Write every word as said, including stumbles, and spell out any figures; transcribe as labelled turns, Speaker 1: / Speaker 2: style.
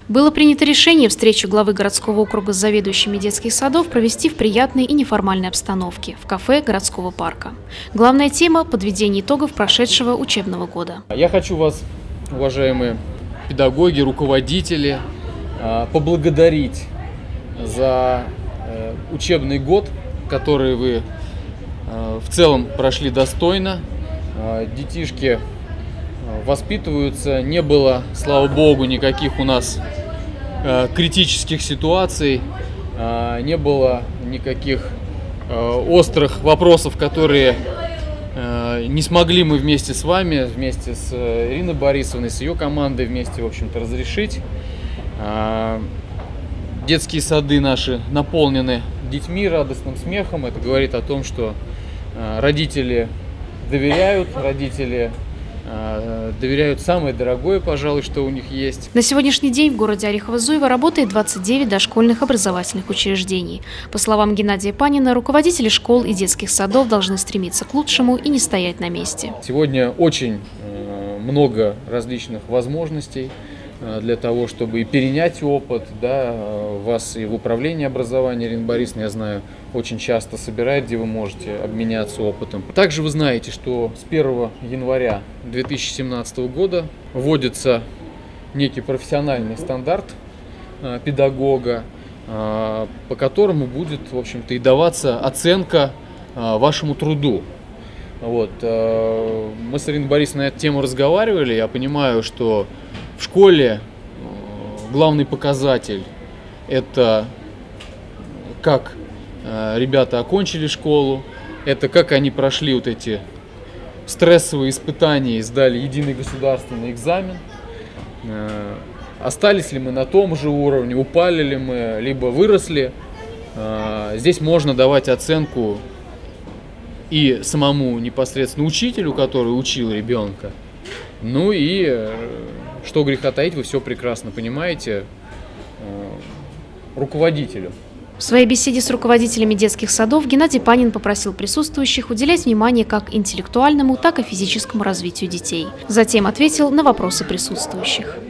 Speaker 1: Было принято решение встречу главы городского округа с заведующими детских садов провести в приятной и неформальной обстановке в кафе городского парка. Главная тема – подведение итогов прошедшего учебного года.
Speaker 2: Я хочу вас, уважаемые педагоги, руководители, поблагодарить за учебный год, который вы в целом прошли достойно. Детишки воспитываются, не было, слава богу, никаких у нас э, критических ситуаций, э, не было никаких э, острых вопросов, которые э, не смогли мы вместе с вами, вместе с Ириной Борисовной, с ее командой вместе, в общем-то, разрешить. Э, детские сады наши наполнены детьми, радостным смехом. Это говорит о том, что э, родители доверяют, родители доверяют самое дорогое, пожалуй, что у них есть.
Speaker 1: На сегодняшний день в городе Орехово-Зуево работает двадцать девять дошкольных образовательных учреждений. По словам Геннадия Панина, руководители школ и детских садов должны стремиться к лучшему и не стоять на месте.
Speaker 2: Сегодня очень много различных возможностей для того, чтобы и перенять опыт, да, вас и в управлении образования, Ирина Борисовна, я знаю, очень часто собирает, где вы можете обменяться опытом. Также вы знаете, что с первого января две тысячи семнадцатого года вводится некий профессиональный стандарт педагога, по которому будет, в общем-то, и даваться оценка вашему труду. Вот. Мы с Ириной Борисовной на эту тему разговаривали. Я понимаю, что в школе главный показатель – это как ребята окончили школу, это как они прошли вот эти стрессовые испытания и сдали единый государственный экзамен. Остались ли мы на том же уровне, упали ли мы, либо выросли. Здесь можно давать оценку и самому непосредственно учителю, который учил ребенка, ну и, что греха таить, вы все прекрасно понимаете, руководителю.
Speaker 1: В своей беседе с руководителями детских садов Геннадий Панин попросил присутствующих уделять внимание как интеллектуальному, так и физическому развитию детей. Затем ответил на вопросы присутствующих.